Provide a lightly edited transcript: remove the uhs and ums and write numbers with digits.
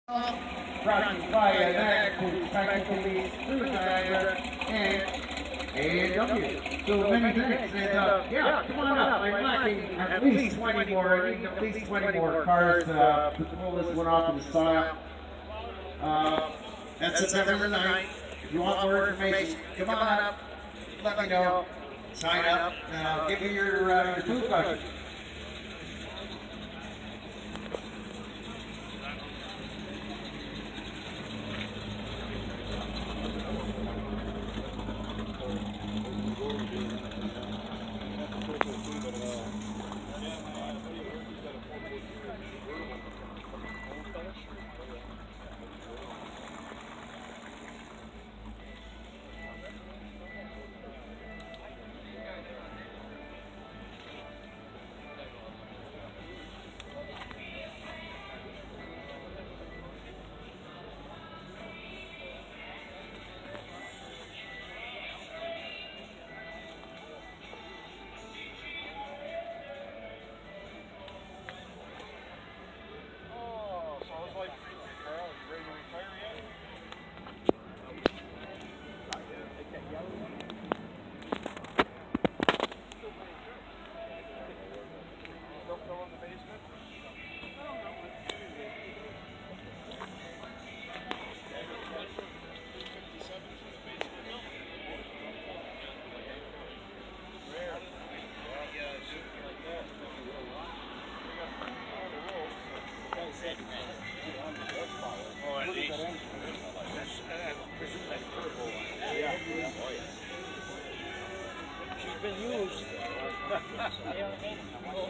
brought to you by Niagara, practically through Niagara and A&W. So many thanks, and yeah, come on up. I'm lacking at least 20 more. I need at least 20 more cars to pull this one off in the style. That's September 9th. If you want more information, come on up. Let me know. Sign up, and I'll give you your food voucher. She's been used.